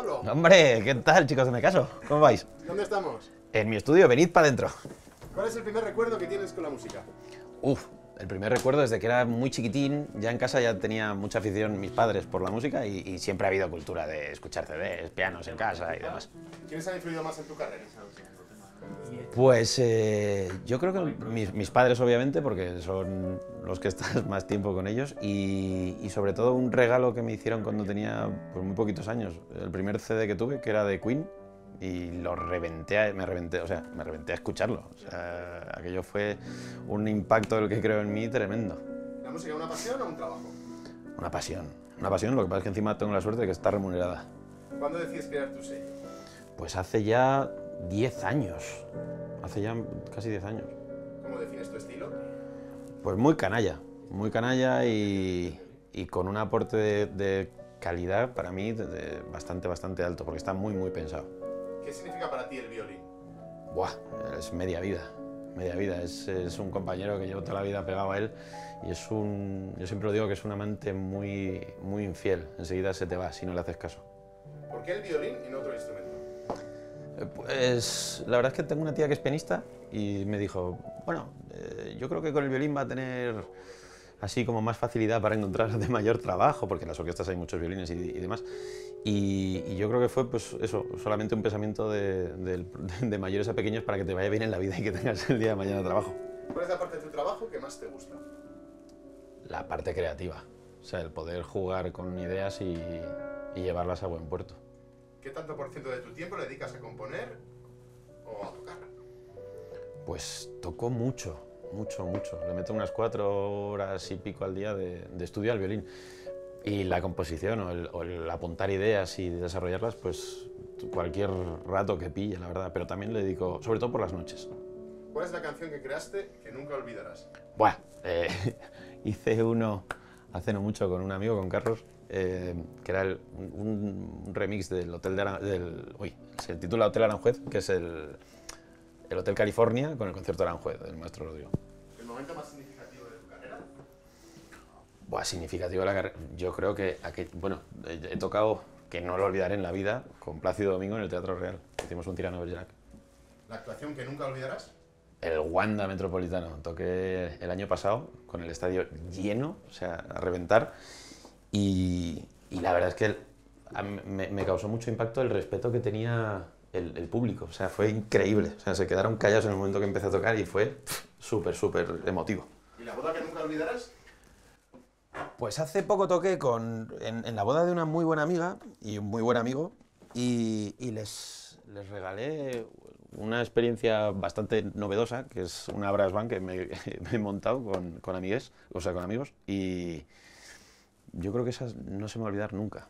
Arturo. Hombre, ¿qué tal, chicos de Me Caso? ¿Cómo vais? ¿Dónde estamos? En mi estudio, venid para adentro. ¿Cuál es el primer recuerdo que tienes con la música? El primer recuerdo desde que era muy chiquitín, ya en casa ya tenía mucha afición mis padres por la música y siempre ha habido cultura de escuchar CDs, pianos en casa y demás. ¿Quiénes han influido más en tu carrera? Pues yo creo que mis padres, obviamente, porque son los que estás más tiempo con ellos, y sobre todo un regalo que me hicieron cuando tenía pues, muy poquitos años. El primer CD que tuve, que era de Queen, y me reventé a escucharlo. O sea, aquello fue un impacto del que creo en mí tremendo. ¿La música es una pasión o un trabajo? Una pasión, lo que pasa es que encima tengo la suerte de que está remunerada. ¿Cuándo decides crear tu sello? Pues hace ya 10 años, hace ya casi 10 años. ¿Cómo defines tu estilo? Pues muy canalla y con un aporte de calidad para mí bastante alto, porque está muy pensado. ¿Qué significa para ti el violín? Buah, es media vida, es un compañero que llevo toda la vida pegado a él y yo siempre lo digo que es un amante muy infiel, enseguida se te va si no le haces caso. ¿Por qué el violín y no otro instrumento? Pues la verdad es que tengo una tía que es pianista y me dijo, bueno, yo creo que con el violín va a tener así como más facilidad para encontrar de mayor trabajo, porque en las orquestas hay muchos violines y demás. Y yo creo que fue pues eso, solamente un pensamiento de mayores a pequeños para que te vaya bien en la vida y que tengas el día de mañana trabajo. ¿Cuál es la parte de tu trabajo que más te gusta? La parte creativa, o sea, el poder jugar con ideas y llevarlas a buen puerto. ¿Qué tanto por ciento de tu tiempo le dedicas a componer o a tocar? Pues toco mucho. Le meto unas 4 horas y pico al día de estudio al violín. Y la composición o el apuntar ideas y desarrollarlas, pues cualquier rato que pille, la verdad. Pero también le dedico, sobre todo por las noches. ¿Cuál es la canción que creaste que nunca olvidarás? Buah, hice uno hace no mucho con un amigo, con Carlos, que era un remix del Hotel de se titula Hotel Aranjuez, que es el Hotel California con el concierto de Aranjuez, del maestro Rodrigo. ¿El momento más significativo de tu carrera? Buah, significativo de la carrera. Yo creo que he tocado, que no lo olvidaré en la vida, con Plácido Domingo en el Teatro Real. Hicimos un Cyrano de Bergerac. ¿La actuación que nunca olvidarás? El Wanda Metropolitano. Toqué el año pasado con el estadio lleno, o sea, a reventar. Y la verdad es que me causó mucho impacto el respeto que tenía el público. O sea, fue increíble. O sea, se quedaron callados en el momento que empecé a tocar y fue súper emotivo. ¿Y la boda que nunca olvidarás? Pues hace poco toqué en la boda de una muy buena amiga y un muy buen amigo y les regalé una experiencia bastante novedosa, que es una brass band que me he montado con amigues, o sea, con amigos, y yo creo que esas no se me va a olvidar nunca.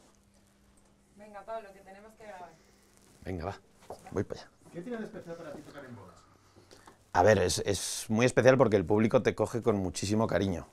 Venga, Pablo, que tenemos que grabar. Venga, va, voy para allá. ¿Qué tiene de especial para ti tocar en bodas? A ver, es muy especial porque el público te coge con muchísimo cariño.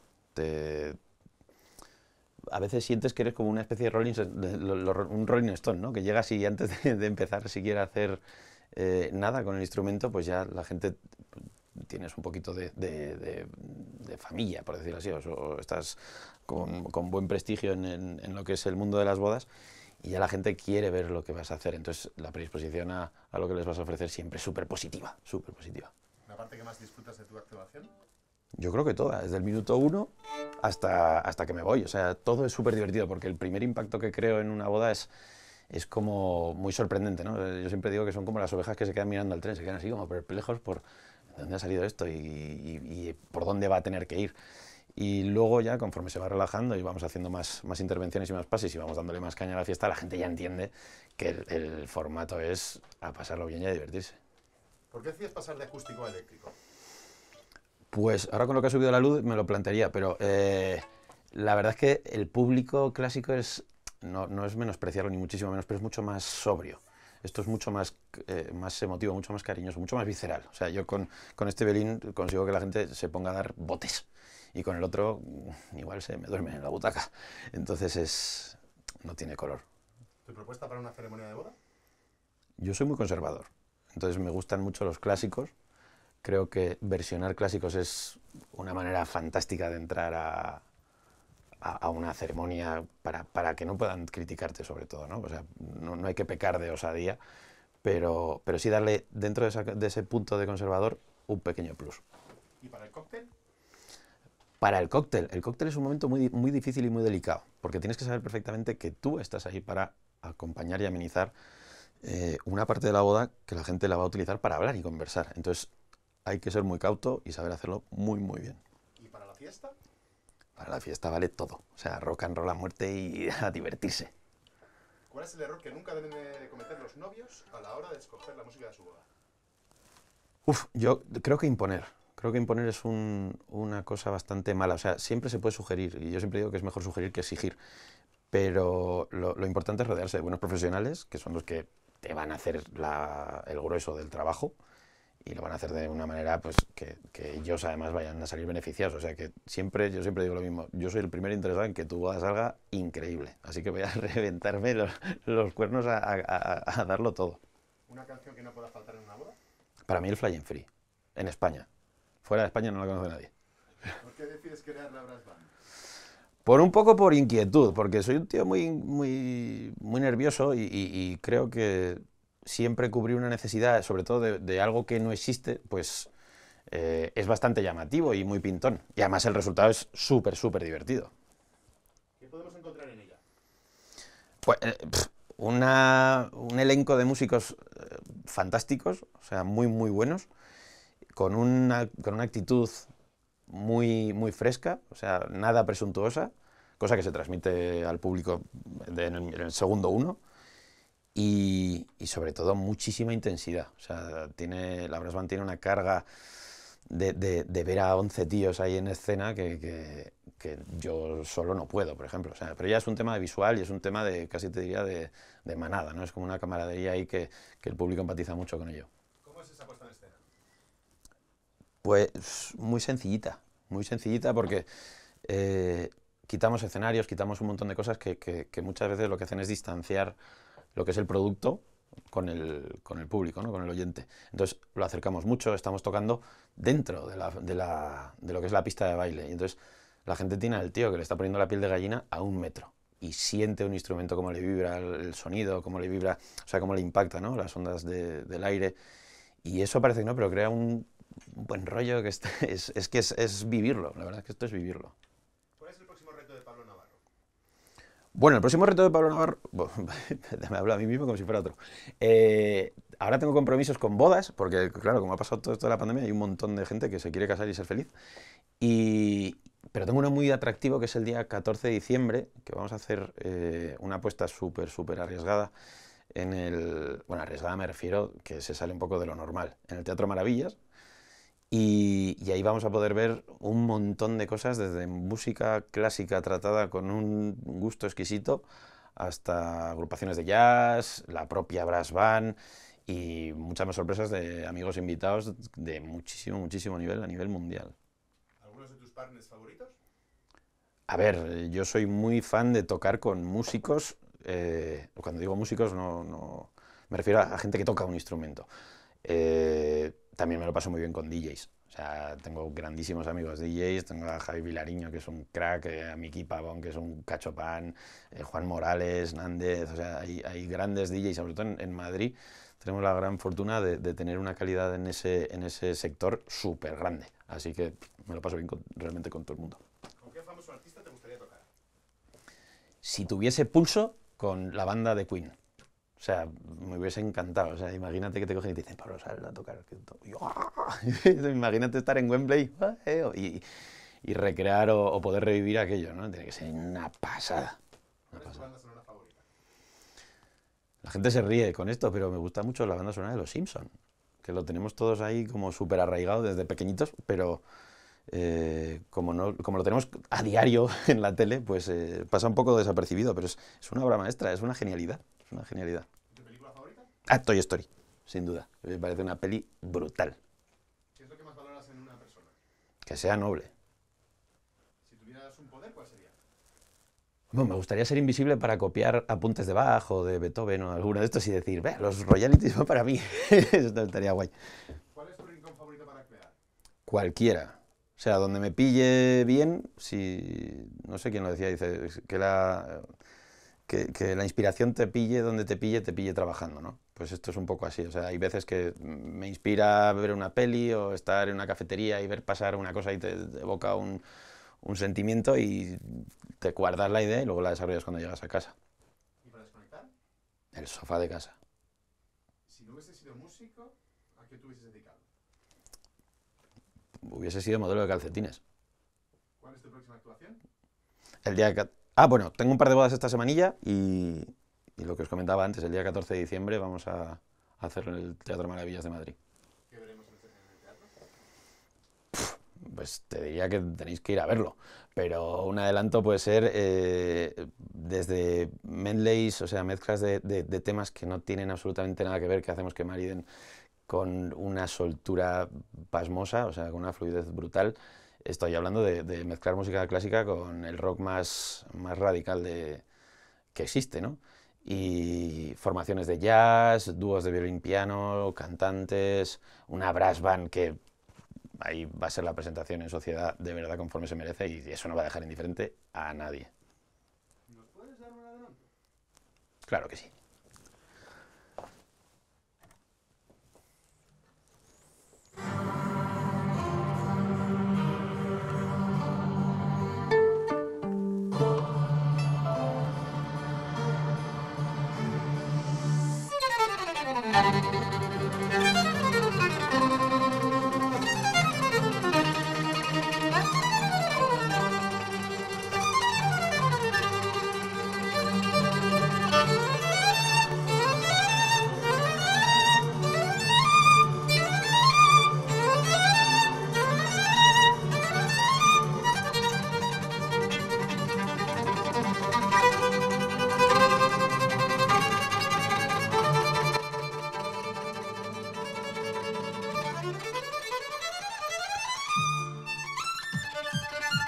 A veces sientes que eres como una especie de un Rolling Stone, ¿no? Que llegas y antes de empezar siquiera a hacer nada con el instrumento, pues ya la gente tienes un poquito de familia, por decirlo así, o estás con buen prestigio en lo que es el mundo de las bodas y ya la gente quiere ver lo que vas a hacer. Entonces la predisposición a lo que les vas a ofrecer siempre es súper positiva, súper positiva. ¿La parte que más disfrutas de tu actuación? Yo creo que toda, desde el minuto 1 hasta que me voy. O sea, todo es súper divertido porque el primer impacto que creo en una boda es como muy sorprendente, ¿no? Yo siempre digo que son como las ovejas que se quedan mirando al tren, se quedan así como perplejos por dónde ha salido esto y por dónde va a tener que ir. Y luego ya, conforme se va relajando y vamos haciendo más intervenciones y más pases y vamos dándole más caña a la fiesta, la gente ya entiende que el formato es a pasarlo bien y a divertirse. ¿Por qué decides pasar de acústico a eléctrico? Pues ahora con lo que ha subido la luz me lo plantearía, pero la verdad es que el público clásico no es menospreciarlo ni muchísimo menos, pero es mucho más sobrio. Esto es mucho más emotivo, mucho más cariñoso, mucho más visceral. O sea, yo con este violín consigo que la gente se ponga a dar botes y con el otro igual se me duerme en la butaca. Entonces no tiene color. ¿Tu propuesta para una ceremonia de boda? Yo soy muy conservador, entonces me gustan mucho los clásicos. Creo que versionar clásicos es una manera fantástica de entrar a una ceremonia para que no puedan criticarte sobre todo, ¿no? O sea, no hay que pecar de osadía, pero sí darle dentro de ese punto de conservador un pequeño plus. ¿Y para el cóctel? Para el cóctel es un momento muy difícil y muy delicado, porque tienes que saber perfectamente que tú estás ahí para acompañar y amenizar una parte de la boda que la gente la va a utilizar para hablar y conversar. Entonces hay que ser muy cauto y saber hacerlo muy bien. ¿Y para la fiesta? Para la fiesta vale todo, o sea, rock and roll a muerte y a divertirse. ¿Cuál es el error que nunca deben de cometer los novios a la hora de escoger la música de su boda? Yo creo que imponer. Creo que imponer es una cosa bastante mala. O sea, siempre se puede sugerir, y yo siempre digo que es mejor sugerir que exigir. Pero lo importante es rodearse de buenos profesionales, que son los que te van a hacer el grueso del trabajo, y lo van a hacer de una manera pues que ellos además vayan a salir beneficiados. O sea que yo siempre digo lo mismo, yo soy el primero interesado en que tu boda salga increíble, así que voy a reventarme los cuernos a darlo todo. ¿Una canción que no pueda faltar en una boda? Para mí el Flying Free, en España. Fuera de España no la conoce nadie. ¿Por qué decides crear la Brass Band? Por inquietud, porque soy un tío muy nervioso y creo que siempre cubrir una necesidad, sobre todo de algo que no existe, pues es bastante llamativo y muy pintón. Y además el resultado es súper divertido. ¿Qué podemos encontrar en ella? Pues, un elenco de músicos fantásticos, o sea, muy buenos, con una actitud muy fresca, o sea, nada presuntuosa, cosa que se transmite al público en el segundo uno. Y sobre todo muchísima intensidad. O sea, la Brass Band tiene una carga de ver a 11 tíos ahí en escena que yo solo no puedo, por ejemplo. O sea, pero ya es un tema de visual y es un tema casi te diría, de manada, ¿no? Es como una camaradería ahí que el público empatiza mucho con ello. ¿Cómo es esa puesta en escena? Pues muy sencillita porque quitamos escenarios, quitamos un montón de cosas que muchas veces lo que hacen es distanciar lo que es el producto con el público, ¿no? Con el oyente. Entonces lo acercamos mucho, estamos tocando dentro de lo que es la pista de baile. Y entonces la gente tiene al tío que le está poniendo la piel de gallina a 1 metro y siente un instrumento, cómo le vibra el sonido, cómo le vibra, o sea, cómo le impacta, ¿no? Las ondas del aire. Y eso parece que no, pero crea un buen rollo que es vivirlo. La verdad es que esto es vivirlo. ¿Cuál es el próximo reto de Pablo Navarro? Bueno, el próximo reto de Pablo Navarro, me hablo a mí mismo como si fuera otro. Ahora tengo compromisos con bodas, porque claro, como ha pasado todo esto de la pandemia, hay un montón de gente que se quiere casar y ser feliz. Pero tengo uno muy atractivo que es el día 14 de diciembre, que vamos a hacer una apuesta súper arriesgada bueno, arriesgada me refiero que se sale un poco de lo normal, en el Teatro Maravillas. Y ahí vamos a poder ver un montón de cosas, desde música clásica tratada con un gusto exquisito, hasta agrupaciones de jazz, la propia Brass Band y muchas más sorpresas de amigos invitados de muchísimo nivel, a nivel mundial. ¿Algunos de tus partners favoritos? A ver, yo soy muy fan de tocar con músicos, cuando digo músicos no me refiero a gente que toca un instrumento. También me lo paso muy bien con DJs. O sea, tengo grandísimos amigos DJs, tengo a Javi Vilariño, que es un crack, a Miki Pavón, que es un cachopán, Juan Morales, Nández, o sea, hay grandes DJs, sobre todo en Madrid tenemos la gran fortuna de tener una calidad en ese sector súper grande. Así que me lo paso bien realmente con todo el mundo. ¿Con qué famoso artista te gustaría tocar? Si tuviese pulso, con la banda de Queen. O sea, me hubiese encantado. O sea, imagínate que te cogen y te dicen, Pablo, sal a tocar. Imagínate estar en Wembley y recrear o poder revivir aquello, ¿no? Tiene que ser una pasada. ¿Cuál es tu banda sonora favorita? La gente se ríe con esto, pero me gusta mucho la banda sonora de Los Simpson, que lo tenemos todos ahí como súper arraigado desde pequeñitos, pero como lo tenemos a diario en la tele, pues pasa un poco desapercibido, pero es una obra maestra, es una genialidad. Es una genialidad. ¿Tu película favorita? Toy Story, sin duda. Me parece una peli brutal. ¿Qué es lo que más valoras en una persona? Que sea noble. Si tuvieras un poder, ¿cuál sería? Bueno, me gustaría ser invisible para copiar apuntes de Bach o de Beethoven o alguno de estos y decir, los royalties son para mí. Esto estaría guay. ¿Cuál es tu rincón favorito para crear? Cualquiera. O sea, donde me pille bien, si, no sé quién lo decía, dice que la inspiración te pille, te pille trabajando, ¿no? Pues esto es un poco así, o sea, hay veces que me inspira ver una peli o estar en una cafetería y ver pasar una cosa y te evoca un sentimiento y te guardas la idea y luego la desarrollas cuando llegas a casa. ¿Y para desconectar? El sofá de casa. Si no hubieses sido músico, ¿a qué te hubieses dedicado? Hubiese sido modelo de calcetines. ¿Cuál es tu próxima actuación? El día que... Ah, bueno, tengo un par de bodas esta semanilla y lo que os comentaba antes, el día 14 de diciembre vamos a hacer el Teatro Maravillas de Madrid. ¿Qué veremos en el teatro? Pues te diría que tenéis que ir a verlo, pero un adelanto puede ser desde medleys, o sea, mezclas de temas que no tienen absolutamente nada que ver, que hacemos que mariden con una soltura pasmosa, o sea, con una fluidez brutal. Estoy hablando de mezclar música clásica con el rock más radical que existe, ¿no? Y formaciones de jazz, dúos de violín piano, cantantes, una brass band que ahí va a ser la presentación en sociedad de verdad conforme se merece y eso no va a dejar indiferente a nadie. ¿Nos puedes dar un adelanto? Claro que sí.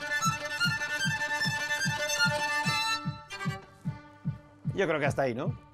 Yo creo que hasta ahí, ¿no?